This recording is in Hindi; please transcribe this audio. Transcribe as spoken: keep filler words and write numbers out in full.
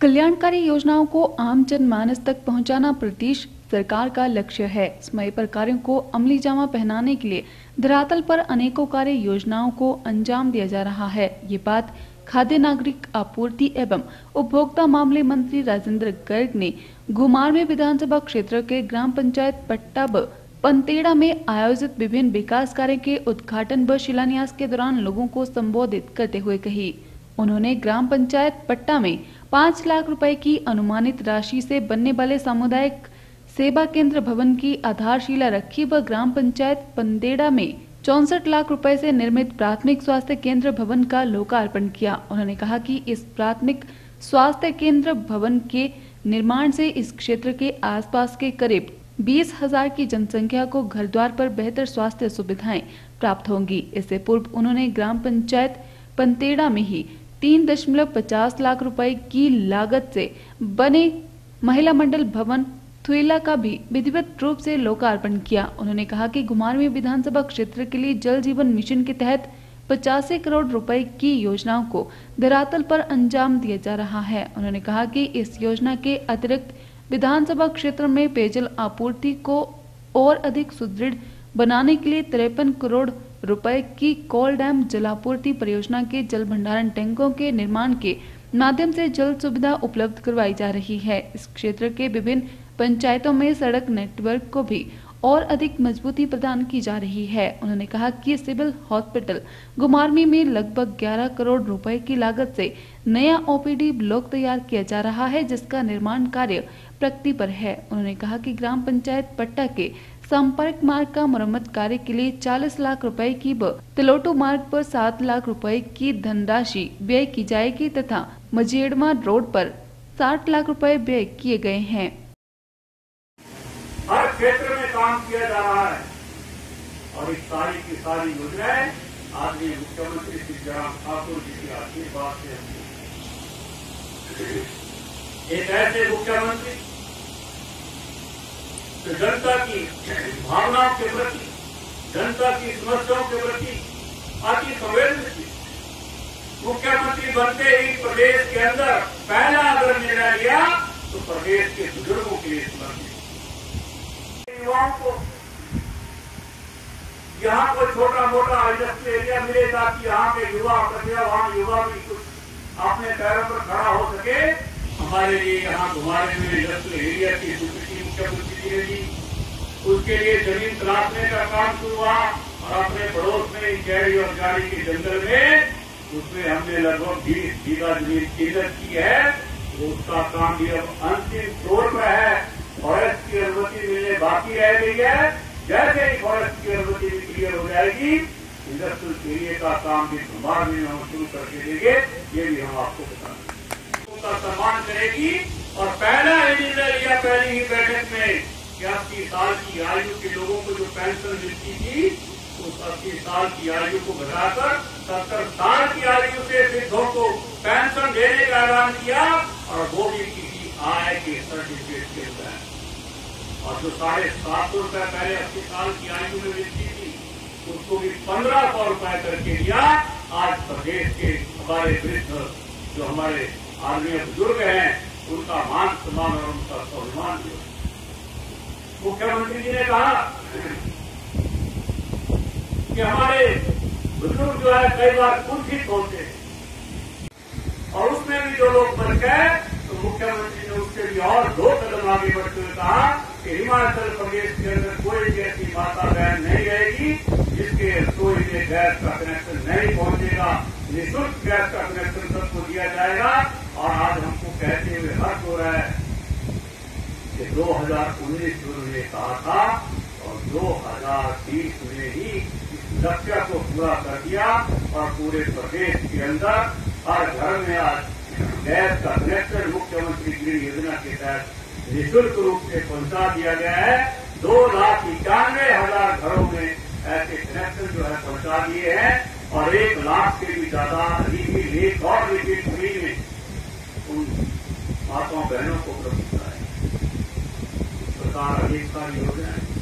कल्याणकारी योजनाओं को आम जनमानस तक पहुंचाना प्रदेश सरकार का लक्ष्य है। समय पर कार्यों को अमली जामा पहनाने के लिए धरातल पर अनेकों कार्य योजनाओं को अंजाम दिया जा रहा है। ये बात खाद्य नागरिक आपूर्ति एवं उपभोक्ता मामले मंत्री राजेंद्र गर्ग ने घुमारवीं विधानसभा क्षेत्र के ग्राम पंचायत पट्टा व पंतेड़ा में आयोजित विभिन्न विकास कार्य के उद्घाटन व शिलान्यास के दौरान लोगों को संबोधित करते हुए कही। उन्होंने ग्राम पंचायत पट्टा में पाँच लाख रुपए की अनुमानित राशि से बनने वाले सामुदायिक सेवा केंद्र भवन की आधारशिला रखी व ग्राम पंचायत पंतेड़ा में चौसठ लाख रुपए से निर्मित प्राथमिक स्वास्थ्य केंद्र भवन का लोकार्पण किया। उन्होंने कहा कि इस प्राथमिक स्वास्थ्य केंद्र भवन के निर्माण से इस क्षेत्र के आसपास के करीब बीस हजार की जनसंख्या को घर द्वार पर बेहतर स्वास्थ्य सुविधाएं प्राप्त होंगी। इससे पूर्व उन्होंने ग्राम पंचायत पंतेड़ा में ही तीन दशमलव पचास लाख रुपए की लागत से बने महिला मंडल भवन थुइला का भी विधिवत रूप से लोकार्पण किया। उन्होंने कहा कि घुमारवीं विधानसभा क्षेत्र के लिए जल जीवन मिशन के तहत पचासी करोड़ रुपए की योजनाओं को धरातल पर अंजाम दिया जा रहा है। उन्होंने कहा कि इस योजना के अतिरिक्त विधानसभा क्षेत्र में पेयजल आपूर्ति को और अधिक सुदृढ़ बनाने के लिए तिरपन करोड़ रुपए की कोल डैम जलापूर्ति परियोजना के जल भंडारण टैंकों के निर्माण के माध्यम से जल सुविधा उपलब्ध करवाई जा रही है। इस क्षेत्र के विभिन्न पंचायतों में सड़क नेटवर्क को भी और अधिक मजबूती प्रदान की जा रही है। उन्होंने कहा कि सिविल हॉस्पिटल घुमारवीं में लगभग ग्यारह करोड़ रुपए की लागत से नया ओपीडी ब्लॉक तैयार किया जा रहा है, जिसका निर्माण कार्य प्रगति पर है। उन्होंने कहा कि ग्राम पंचायत पट्टा के संपर्क मार्ग का मरम्मत कार्य के लिए चालीस लाख रुपए की व तिलोटू मार्ग पर सात लाख रुपए की धनराशि व्यय की जाएगी तथा मझेड़मा रोड पर साठ लाख रुपए व्यय किए गए हैं। हर क्षेत्र में काम किया जा रहा है और इस सारी की सारी योजनाएं आदरणीय मुख्यमंत्री श्री जयराम ठाकुर जी के आशीर्वाद से एक ऐसे मुख्यमंत्री तो जनता की भावनाओं के प्रति, जनता की समस्याओं के प्रति अति संवेदनशील मुख्यमंत्री बनते ही प्रदेश के अंदर पहला अगर निर्णय लिया तो प्रदेश के बुजुर्गों के लिए समर्पित, युवाओं को यहाँ को छोटा मोटा इंडस्ट्रियल एरिया मिले ताकि यहाँ के युवा प्रतिभावान युवा भी कुछ अपने पैरों पर खड़ा हो सके। हमारे लिए यहाँ घुमारवीं में इंडस्ट्रियल एरिया की स्वीकृति मुख्यमंत्री जी ने दी, उसके लिए जमीन तलाशने का काम शुरू हुआ और अपने पड़ोस में कैरी और गाड़ी के जंगल में उसमें हमने लगभग बीस बीघा जमीन चिन्हित की है। उसका काम भी अब अंतिम तौर पर है। फॉरेस्ट की अनुमति मिलने बाकी रह गई है। जैसे ही फॉरेस्ट की अनुमति भी क्लियर हो जाएगी, इंडस्ट्रियल एरिया का काम भी घुमारवीं में हम शुरू करके देंगे। ये भी हम आपको बता दें। उनका सम्मान करेगी और पहला निर्णय लिया पहली ही बैठक में कि अस्सी साल की आयु के लोगों को जो पेंशन मिलती थी उस अस्सी साल की आयु को घटाकर सत्तर साल की आयु से वृद्धों को पेंशन देने का ऐलान किया और वो भी किसी आय के सर्टिफिकेट के तहत। और जो साढ़े सात सौ रुपए पहले अस्सी साल की आयु में मिलती थी उसको भी पंद्रह सौ रुपए करके दिया। आज प्रदेश के हमारे वृद्ध जो हमारे आदरणीय बुजुर्ग हैं उनका मान सम्मान और उनका सम्मान भी। मुख्यमंत्री जी ने कहा कि हमारे बुजुर्ग जो है कई बार कुंठित होते हैं और उसमें भी जो लोग बच गए तो मुख्यमंत्री ने उसके लिए और दो कदम आगे बढ़ते हुए कहा कि हिमाचल प्रदेश के अंदर कोई भी ऐसी माता बहन नहीं रहेगी जिसके रसोई में गैस का कनेक्शन नहीं पहुंचेगा। निःशुल्क गैस का कनेक्शन सबको दिया जाएगा। और आज हमको कहते हुए हर्ष हो रहा है कि दो हजार उन्नीस में उन्होंने कहा था और दो हजार बीस में ही इस लक्ष्य को पूरा कर दिया और पूरे प्रदेश के अंदर हर घर में आज गैस का कनेक्शन मुख्यमंत्री गृह योजना के तहत निःशुल्क रूप से पहुंचा दिया गया है। दो लाख इक्यानवे हजार घरों में ऐसे कनेक्शन जो है पहुंचा दिए हैं और एक लाख से भी ज्यादा रिफिल एक और रिफिल फ्री में उन माताओं बहनों को उपलब्ध कराए। सरकार अनेक सारी योजनाएं